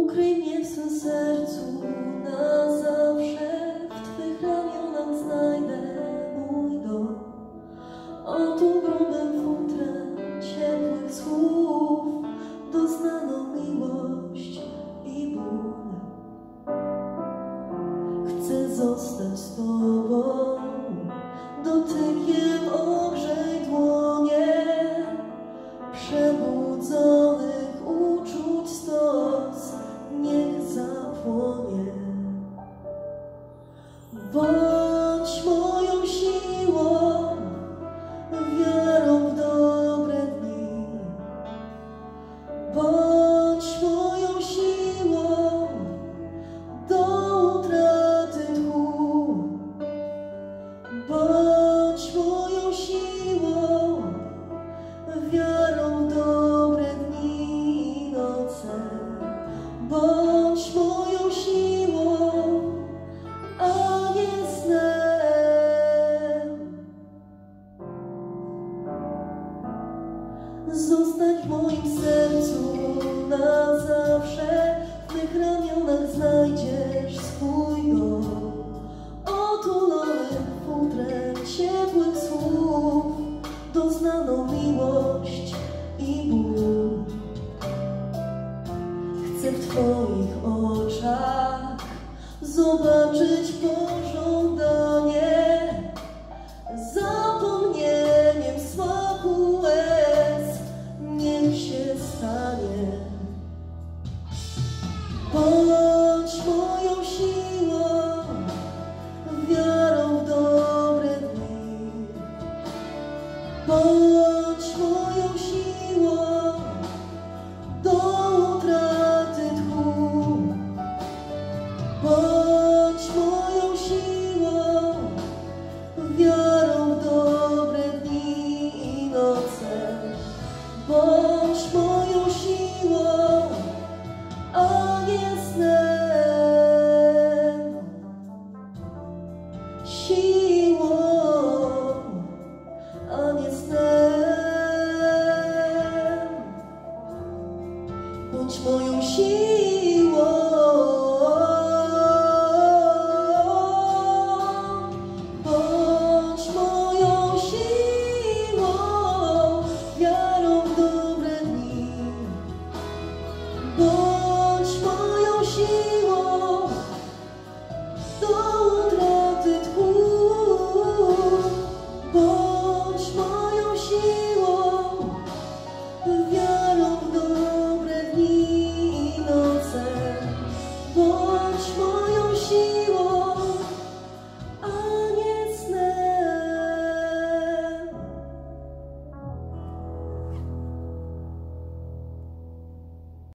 Ukryj mnie w swym sercu na zawsze, w Twych ramionach znajdę mój dom. Oto grubym futrem ciepłych słów doznaną miłość i ból. Chcę zostać z Tobą, dotykiem ogrzej dłonie, przebudzonych uczuć stos niech zapłonie. Bądź moją siłą, wiarą w dobre dni. Bądź moją siłą do utraty tchu. Bądź moją siłą, wiarą w dobre dni i noce. Bądź moją siłą, a nie snem. Zostań w moim sercu na zawsze, w Twych ramionach znajdziesz swój dom. Otulony futrem ciepłych słów doznaną miłość i ból. Chcę w Twoich oczach zobaczyć pożądanie, zapomnieniem smaku łez niech się stanie. Bądź moją siłą, wiarą w dobre dni. Bądź moją siłą do utraty tchu. Bądź moją siłą, wiarą w dobre dni i noce. Bądź moją siłą, a nie snem. Siłą, a nie snem. Bądź moją siłą.